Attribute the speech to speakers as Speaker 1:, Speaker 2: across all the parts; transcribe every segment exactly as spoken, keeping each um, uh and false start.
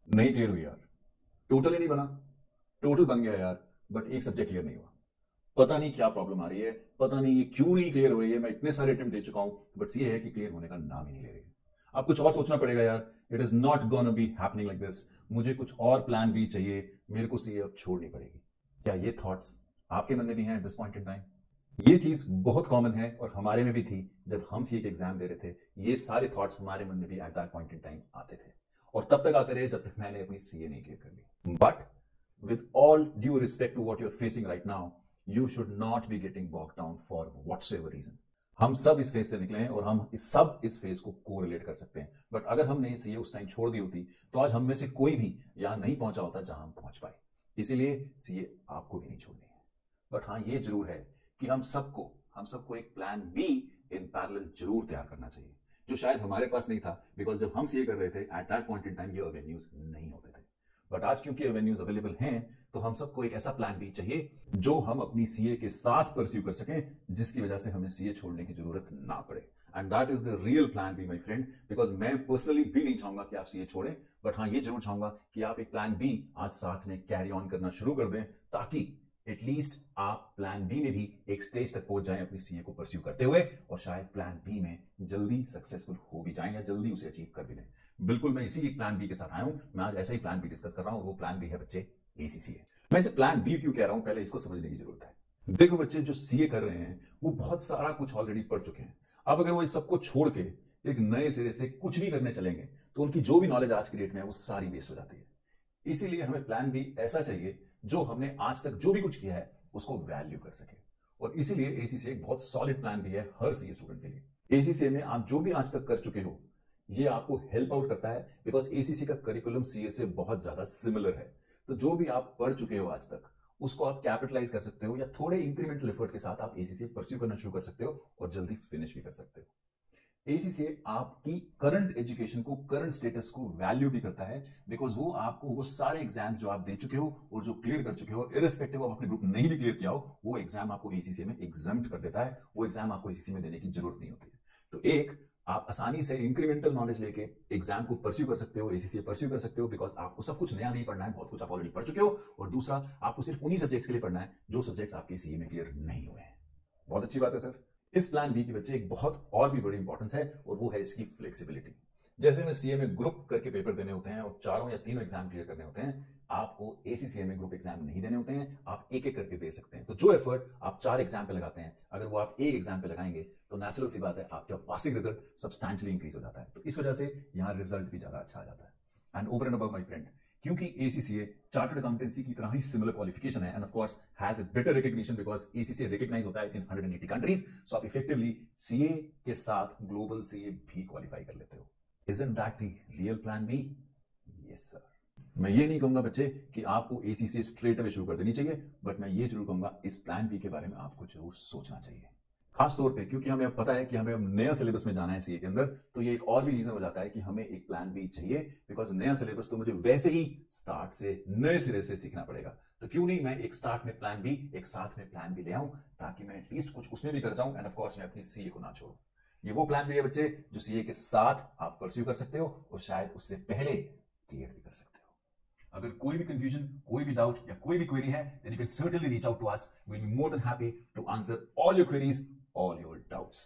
Speaker 1: नहीं क्लियर हुई यार, टोटल ही नहीं बना। टोटल बन गया यार, बट एक सब्जेक्ट क्लियर नहीं हुआ। पता नहीं क्या प्रॉब्लम आ रही है, पता नहीं ये क्यों नहीं क्लियर हो रही है। मैं इतने सारे अटेम्प्ट दे चुका हूं, बट ये है कि क्लियर होने का नाम ही नहीं ले रही है। अब कुछ और सोचना पड़ेगा यार। It is not gonna be happening like this. मुझे कुछ और प्लान भी चाहिए। मेरे को सीए अब छोड़नी पड़ेगी। क्या ये थॉट्स आपके मन में भी हैं at this point in time? ये चीज बहुत कॉमन है और हमारे में भी थी जब हम सीए के एग्जाम दे रहे थे। ये सारे थॉट्स हमारे मन में भी at that point in time आते थे, और तब तक आते रहे जब तक मैंने अपनी सीए नहीं क्लियर कर ली। But with all due respect to what you're facing right now, you should not be getting bogged down for whatsoever reason. हम सब इस फेज से निकले हैं और हम इस सब इस फेज को कोरिलेट कर सकते हैं। बट अगर हमने सीए उस टाइम छोड़ दी होती तो आज हम में से कोई भी यहां नहीं पहुंचा होता जहां हम पहुंच पाए। इसीलिए सीए आपको भी नहीं छोड़नी है। बट हाँ, ये जरूर है कि हम सबको हम सबको एक प्लान बी इन पैरेलल जरूर तैयार करना चाहिए, जो शायद हमारे पास नहीं था। बिकॉज जब हम सीए कर रहे थे at that point in time ये एवेन्यूज नहीं होते थे। बट आज क्योंकि एवेन्यूज अवेलेबल हैं, तो हम सबको एक ऐसा प्लान बी चाहिए जो हम अपनी सीए के साथ परस्यू कर सकें, जिसकी वजह से हमें सीए छोड़ने की जरूरत ना पड़े। And that is the real plan B my friend. Because मैं पर्सनली भी नहीं चाहूंगा कि आप सीए छोड़ें, बट हाँ, ये जरूर चाहूंगा कि आप एक प्लान बी आज साथ में कैरी ऑन करना शुरू कर दें, ताकि एटलीस्ट आप प्लान बी में भी एक स्टेज तक पहुंच जाएं अपनी सीए को परस्यू करते हुए, और शायद प्लान बी में जल्दी सक्सेसफुल हो भी जाएं या जल्दी उसे अचीव कर भी लें। बिल्कुल मैं इसी एक प्लान बी के साथ आया हूं। मैं आज ऐसा ही प्लान बी डिस्कस कर रहा हूं, और वो प्लान बी है बच्चे एसीसीए। मैं इसे प्लान बी क्यों कह रहा हूं, पहले इसको समझने की जरूरत है। देखो बच्चे, जो सीए कर रहे हैं वो बहुत सारा कुछ ऑलरेडी पढ़ चुके हैं। अब अगर वो इस सबको छोड़ के एक नए सिरे से कुछ भी करने चलेंगे तो उनकी जो भी नॉलेज आज की डेट में है वो सारी वेस्ट हो जाती है। इसीलिए हमें प्लान बी ऐसा चाहिए जो हमने आज तक जो भी कुछ किया है उसको वैल्यू कर सके। और इसीलिए एसीसीए एक बहुत सॉलिड प्लान भी है हर सीए स्टूडेंट के लिए। एसीसीए में आप जो भी आज तक कर चुके हो, ये आपको हेल्प आउट करता है, बिकॉज एसीसीए का करिकुलम सीए से बहुत ज्यादा सिमिलर है। तो जो भी आप पढ़ चुके हो आज तक, उसको आप कैपिटलाइज कर सकते हो, या थोड़े इंक्रीमेंटल एफर्ट के साथ आप एसीसीए परस्यू करना शुरू कर सकते हो और जल्दी फिनिश भी कर सकते हो। एसीसीए आपकी करंट एजुकेशन को, करंट स्टेटस को वैल्यू भी करता है, बिकॉज वो आपको वो सारे एग्जाम जो आप दे चुके हो और जो क्लियर कर चुके हो, इरिस्पेक्टिव ऑफ अपने ग्रुप नहीं भी क्लियर किया हो, वो एग्जाम आपको एसीसीए में एग्जम्प्ट कर देता है। वो एग्जाम आपको एसीसीए में देने की जरूरत नहीं होती है। तो एक, आप आसानी से इंक्रीमेंटल नॉलेज लेके एग्जाम को परस्यू कर सकते हो, एसीसीए परस्यू कर सकते हो, बिकॉज आपको सब कुछ नया नहीं पढ़ना है, बहुत कुछ आप ऑलरेडी पढ़ चुके हो। और दूसरा, आपको सिर्फ उन्हीं सब्जेक्ट्स के लिए पढ़ना है जो सब्जेक्ट्स आपके सीए में क्लियर नहीं हुए हैं। बहुत अच्छी बात है सर। इस प्लान बी के बच्चे एक बहुत और भी बड़ी इंपॉर्टेंस है, और वो है इसकी फ्लेक्सिबिलिटी। जैसे में सीए में ग्रुप करके पेपर देने होते हैं और चारों या तीनों एग्जाम क्लियर करने होते हैं, आपको एसीसीए में ग्रुप एग्जाम नहीं देने होते हैं, आप एक एक करके दे सकते हैं। तो जो एफर्ट आप चार एग्जाम पे लगाते हैं, अगर वो आप एक एग्जाम पे लगाएंगे तो नेचुरल सी बात है आपका पासिंग रिजल्ट सब्सटैंशियली इंक्रीज हो जाता है। तो इस वजह से यहां रिजल्ट भी ज्यादा अच्छा आ जाता है। And over and above my friend, क्योंकि एसीसीए चार्टर्ड अकाउंटेंसी की तरह ही सिमिलर क्वालिफिकेशन है, and of course has a better recognition because ACCA recognize होता है in one hundred eighty countries, so आप इफेक्टिवली सीए के साथ ग्लोबल सीए भी क्वालिफाई कर लेते हो। Isn't that the real plan B? Yes sir. मैं ये नहीं कहूंगा बच्चे कि आपको एसीसीए स्ट्रेट अवे शुरू कर देनी चाहिए, बट मैं ये जरूर कहूंगा इस प्लान बी के बारे में आपको जरूर सोचना चाहिए। खास तौर पे क्योंकि हमें अब पता है कि हमें अब नया सिलेबस में जाना है सीए के अंदर, तो ये एक और भी रीजन हो जाता है कि हमें एक प्लान बी चाहिए, बिकॉज नया सिलेबस तो मुझे वैसे ही स्टार्ट से नए सिरे से सीखना पड़ेगा। तो क्यों नहीं मैं एक स्टार्ट में प्लान बी, एक साथ में प्लान बी ले आऊं, ताकि मैं एटलीस्ट कुछ उसमें भी कर जाऊं, एंड ऑफ कोर्स मैं अपनी सीए को ना छोड़ूं। ये वो प्लान बी है बच्चे जो सीए के साथ आप परस्यू कर सकते हो, और शायद उससे पहले क्लियर भी कर सकते हो। अगर कोई भी कंफ्यूजन, कोई भी डाउट या कोई भी क्वेरी है, then you can certainly reach out to us. We'll be more than happy to answer all your queries, all your doubts.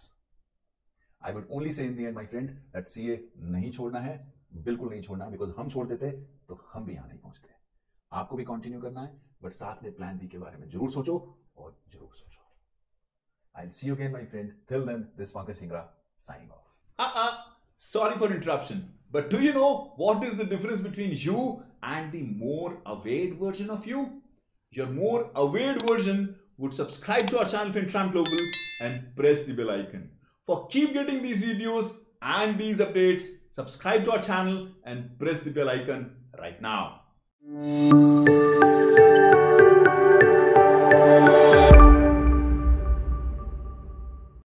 Speaker 1: I would only say in the end, my friend, that CA नहीं छोड़ना है, बिल्कुल नहीं छोड़ना है, because हम छोड़ देते तो हम भी यहां नहीं पहुंचते। आपको भी कंटिन्यू करना है, बट साथ में प्लान बी के बारे में जरूर सोचो और जरूर सोचो। I'll see you again, my friend. Till then, this Pankaj Dhingra signing off.
Speaker 2: Uh-uh. Sorry for interruption. But do you know what is the difference between you and the more aware version of you? Your more aware version would subscribe to our channel FinTram Global and press the bell icon. For keep getting these videos and these updates, subscribe to our channel and press the bell icon right now.